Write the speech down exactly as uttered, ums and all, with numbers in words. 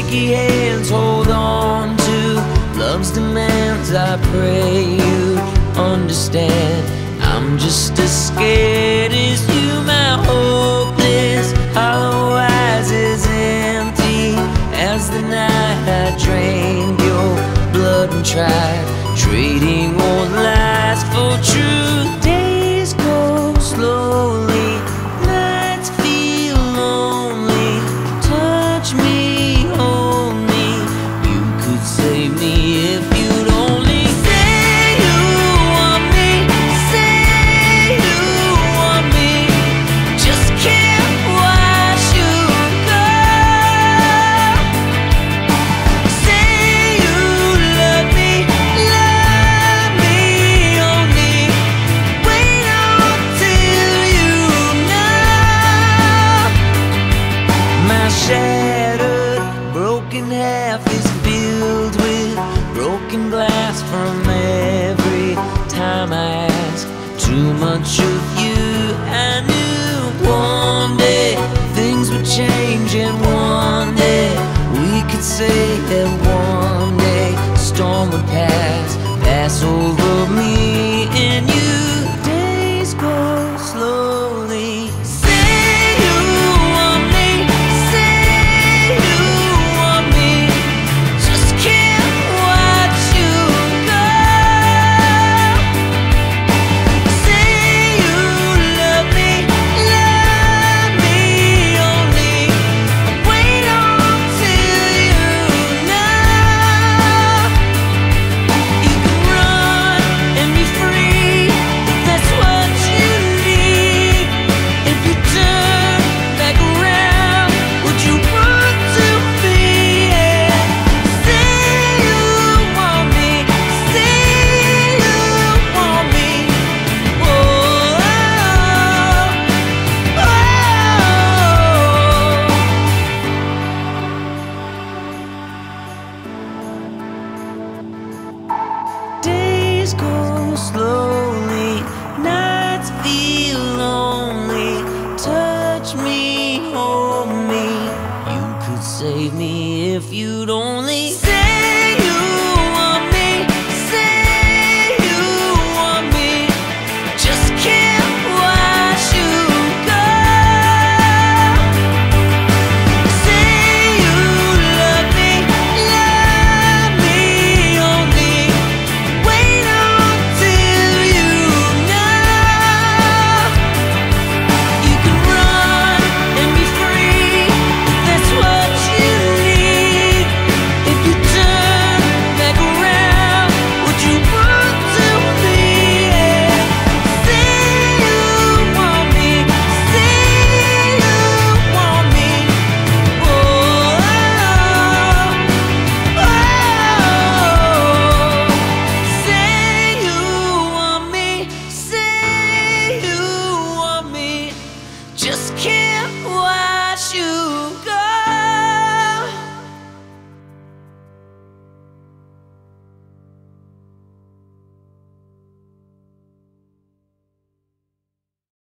shaky hands hold on to love's demands. I pray you understand. I'm just as scared as you. My hopeless hollow eyes as empty as the night I drained your blood and tried trading old lies for truth. Days go slowly, nights feel lonely. Touch me, hold me, you could save me if you'd only say you want me, say you want me. Just can't watch you go. Say you love me, love me only. Wait until you know. My shattered, broken half is filled with broken glass from every time I ask too much of you. I knew one day things would change, and one day we could say that one day storm would pass, pass over me and you. Days go slowly. Say you want me, say you want me. Just can't watch you go. Say you love me, love me only. Wait until you know. You can run and be free, if that's what you need. If you turn back around, would you want to be? Say you want me, say you want me. Oh, oh, oh. Days go slowly, nights feel lonely. Touch me, hold me, you could save me if you'd only say you want me, say you want me. Just can't watch you go. Say you love me, love me only. Wait until you know. You can run and be free, if that's what you need. If you turn back around, would you want to be? Say you want me, say you want me. Oh, oh, oh. Say you want me, say you want me. Just can't watch you go.